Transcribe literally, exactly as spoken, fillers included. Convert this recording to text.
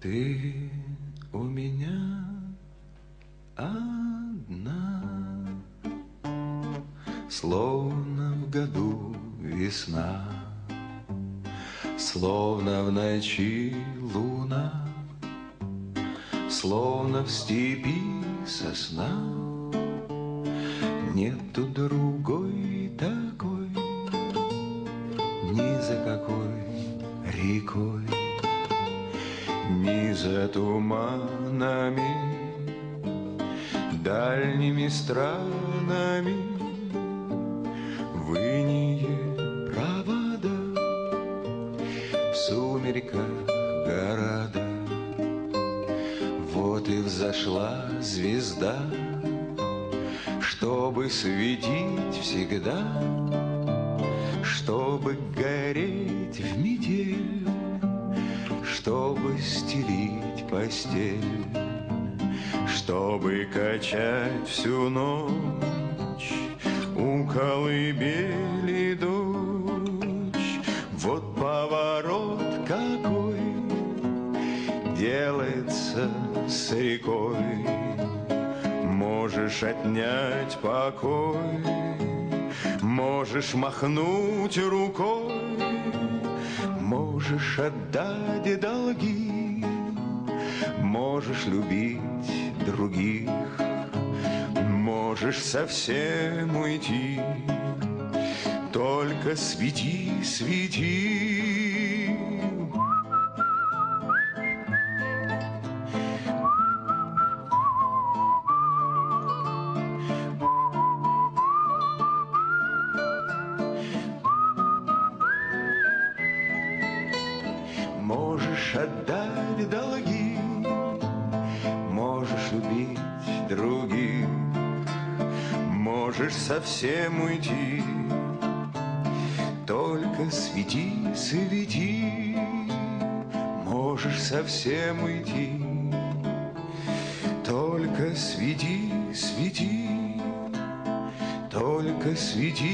Ты у меня одна, словно в году весна, словно в ночи луна, словно в степи сосна. Нету другой такой, ни за какой рекой, ни за туманами, дальними странами, в инее провода, в сумерках города. Вот и взошла звезда, чтобы светить всегда, чтобы гореть в метель, чтобы стелить постель, чтобы качать всю ночь у колыбели дочь. Вот поворот какой делается с рекой. Можешь отнять покой, можешь махнуть рукой, можешь отдать долги, можешь любить других, можешь совсем уйти. Только свети, свети. Можешь отдать долги, можешь любить других, можешь совсем уйти. Только свети, свети, можешь совсем уйти. Только свети, свети, только свети.